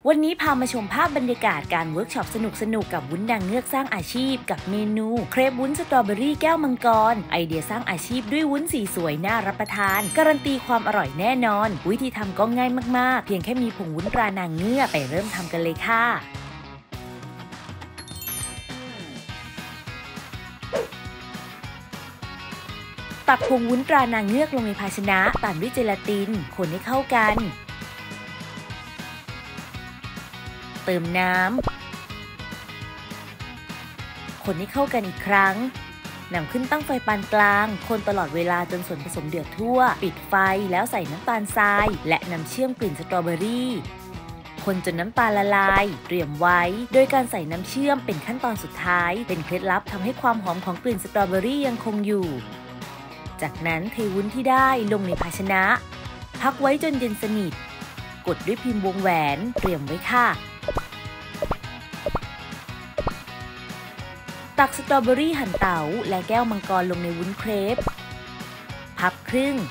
วันนี้พามาชมภาพบรรยากาศการเวิร์กช็อปสนุกกับวุ้นนางเงือกสร้างอาชีพกับเมนูเครปวุ้นสตรอเบอรี่แก้วมังกรไอเดียสร้างอาชีพด้วยวุ้นสีสวยน่ารับประทานการันตีความอร่อยแน่นอนวิธีทำก็ง่ายมากๆเพียงแค่มีผงวุ้นตรานางเงือกไปเริ่มทำกันเลยค่ะตักผงวุ้นตรานางเงือกลงในภาชนะตามด้วยเจลาตินคนให้เข้ากันเติมน้ำคนให้เข้ากันอีกครั้งนำขึ้นตั้งไฟปานกลางคนตลอดเวลาจนส่วนผสมเดือดทั่วปิดไฟแล้วใส่น้ำตาลทรายและน้ำเชื่อมกลิ่นสตรอเบอรี่คนจนน้ำตาลละลายเตรียมไว้โดยการใส่น้ำเชื่อมเป็นขั้นตอนสุดท้ายเป็นเคล็ดลับทำให้ความหอมของกลิ่นสตรอเบอรี่ยังคงอยู่จากนั้นเทวุ้นที่ได้ลงในภาชนะพักไว้จนเย็นสนิทกดด้วยพิมพ์วงแหวนเตรียมไว้ค่ะตักสตรอเบอรี่หั่นเต๋าและแก้วมังกรลงในวุ้นเครปพับครึ่ง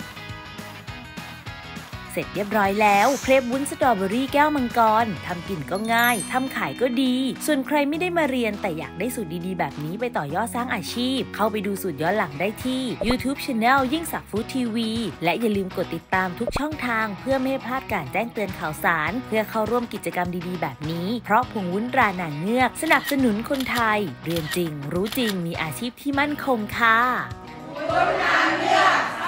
เสร็จเรียบร้อยแล้วเครปวุ้นสตรอเบอรี่แก้วมังกรทำกินก็ง่ายทำขายก็ดีส่วนใครไม่ได้มาเรียนแต่อยากได้สูตรดีๆแบบนี้ไปต่อยอดสร้างอาชีพเข้าไปดูสูตรย้อนหลังได้ที่ YouTube Channel ยิ่งศักดิ์ฟู้ดทีวีและอย่าลืมกดติดตามทุกช่องทางเพื่อไม่ให้พลาดการแจ้งเตือนข่าวสารเพื่อเข้าร่วมกิจกรรมดีๆแบบนี้เพราะผงวุ้นตรานางเงือกสนับสนุนคนไทยเรียนจริงรู้จริงมีอาชีพที่มั่นคงค่ะวุ้นนางเงือก